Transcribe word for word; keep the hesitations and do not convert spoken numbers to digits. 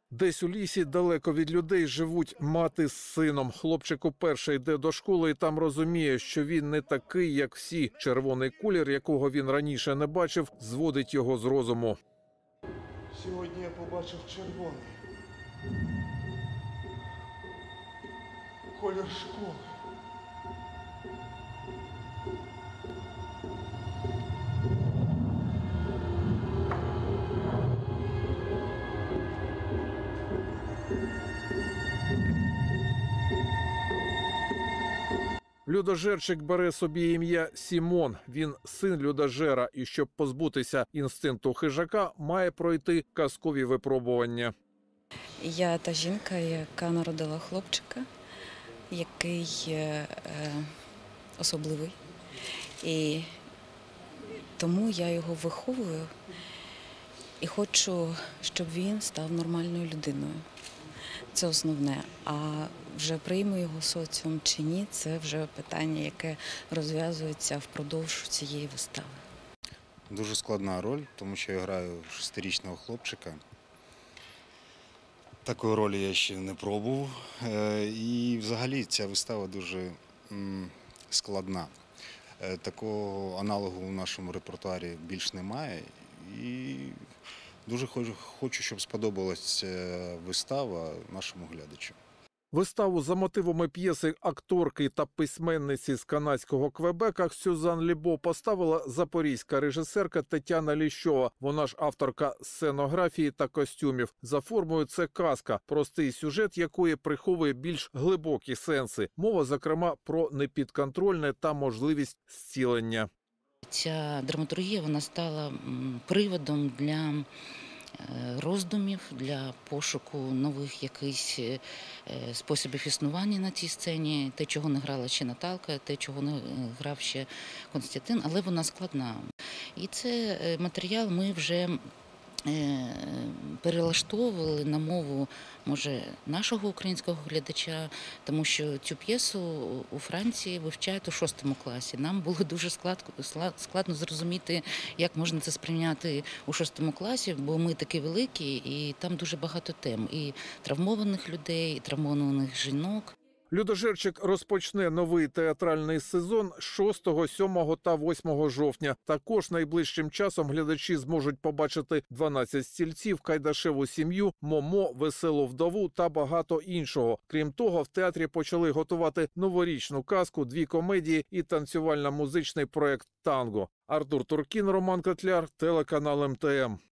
Десь у лісі, далеко від людей, живуть мати з сином. Хлопчик уперше йде до школи і там розуміє, що він не такий, як всі. Червоний колір, якого він раніше не бачив, зводить його з розуму. Сьогодні я побачив червоний. Колір школи. Людожерчик бере собі ім'я Сімон. Він син людожера і, щоб позбутися інстинкту хижака, має пройти казкові випробування. Я та жінка, яка народила хлопчика, який е, особливий. І тому я його виховую і хочу, щоб він став нормальною людиною. Це основне. А вже прийме його соціум чи ні, це вже питання, яке розв'язується впродовж цієї вистави. Дуже складна роль, тому що я граю шестирічного хлопчика. Такої ролі я ще не пробував. І взагалі ця вистава дуже складна. Такого аналогу у нашому репертуарі більш немає. І дуже хочу, щоб сподобалася вистава нашому глядачу. Виставу за мотивами п'єси акторки та письменниці з канадського Квебека Сюзан Лібо поставила запорізька режисерка Тетяна Ліщова. Вона ж авторка сценографії та костюмів. За формою це казка, простий сюжет якої приховує більш глибокі сенси. Мова, зокрема, про непідконтрольне та можливість зцілення. Ця драматургія вона стала приводом для роздумів, для пошуку нових якихось способів існування на цій сцені, те, чого не грала ще Наталка, те, чого не грав ще Константин, але вона складна. І це матеріал ми вже перелаштовували на мову, може, нашого українського глядача, тому що цю п'єсу у Франції вивчають у шостому класі. Нам було дуже складно зрозуміти, як можна це сприйняти у шостому класі, бо ми такі великі, і там дуже багато тем. І травмованих людей, і травмованих жінок. Людожерчик розпочне новий театральний сезон шостого, сьомого та восьмого жовтня. Також найближчим часом глядачі зможуть побачити дванадцять стільців, Кайдашеву сім'ю, Момо, Веселу вдову та багато іншого. Крім того, в театрі почали готувати новорічну казку, дві комедії і танцювально-музичний проект «Танго». Артур Туркін, Роман Котляр, телеканал ем те ем.